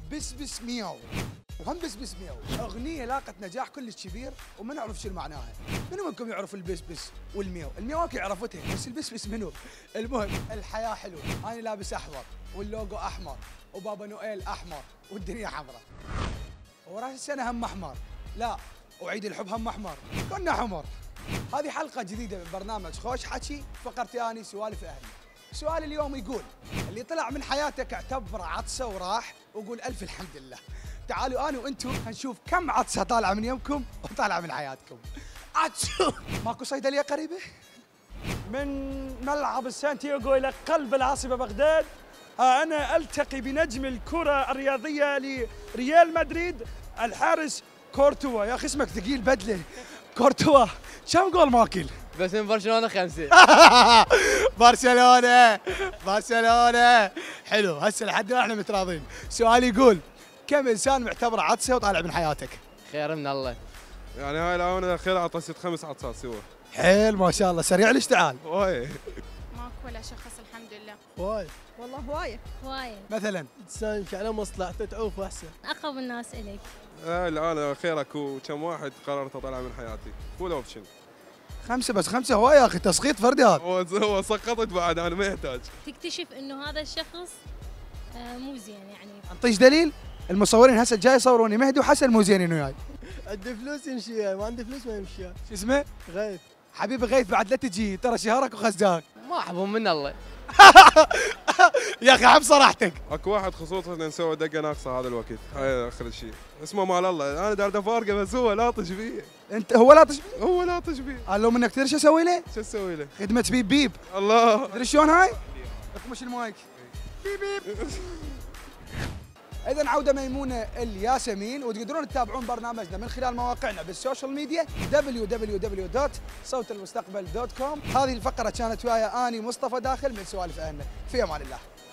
بس بس مياو وهم بس بس مياو اغنيه لاقت نجاح كلش كبير وما نعرف شو معناها. منو منكم يعرف البس بس والمياو؟ المياو اكيد عرفتها بس البس بس منو؟ المهم الحياه حلوه، انا لابس احمر واللوجو احمر وبابا نويل احمر والدنيا حمراء وراس السنه هم احمر، لا وعيد الحب هم احمر، كنا حمر. هذه حلقه جديده من برنامج خوش حكي، فقرتي اني سوالف اهلي. سؤال اليوم يقول: اللي طلع من حياتك اعتبره عطسه وراح وقول الف الحمد لله. تعالوا انا وانتم هنشوف كم عطسه طالعه من يمكم وطالعه من حياتكم. عطسوا ماكو صيدليه قريبه؟ من ملعب السانتياغو إلى قلب العاصمة بغداد، أنا ألتقي بنجم الكرة الرياضية لريال مدريد الحارس كورتوا. يا أخي اسمك ثقيل بدله. كورتوا كم جول ماكل؟ بس من برشلونة 5. برشلونه حلو. هسه لحد الان احنا متراضين. سؤال يقول: كم انسان معتبره عطسه وطالع من حياتك؟ خير من الله. يعني هاي الآونة الأخيرة عطست 5 عطسات سوا. حيل ما شاء الله، سريع الاشتعال. واي ماكو ولا شخص الحمد لله. واي والله هواية. مثلا انسان يمشي على مصلحته تعوف احسن. أقرب الناس إليك. هاي الآونة الأخيرة كم واحد قررت أطلع من حياتي. فول أوبشن. 5 بس 5 هواي يا اخي، تسقيط فردي هذا. هو سقطت بعد، أنا ما يحتاج. تكتشف إنه هذا الشخص مو زين يعني. انطيش دليل؟ المصورين هسه جاي يصوروني مهدي وحسن مو زينين وياي. عندي فلوس يمشي، ما عندي فلوس ما يمشي. شو اسمه؟ غيث. حبيبي غيث بعد لا تجي، ترى شهرك وخزاك. ما أحبهم من الله. يا اخي حب صراحتك. اكو واحد خصوصا نسوي دقه ناقصه هذا الوقت، هاي اخر شيء. اسمه مال الله، انا دار افارقه بس هو لاطش فيه. انت هو لا تشبه؟ هو لاطش فيه. قال لو منك تدري شو اسوي له؟ شو اسوي له؟ خدمه بيب بيب. الله. تدري شلون هاي؟ اكمش المايك. بيب بيب. اذا عوده ميمونه الياسمين، وتقدرون تتابعون برنامجنا من خلال مواقعنا بالسوشيال ميديا www.صوتالمستقبل.com. هذه الفقره كانت وياي اني مصطفى داخل من سوالف اهلنا. في امان الله.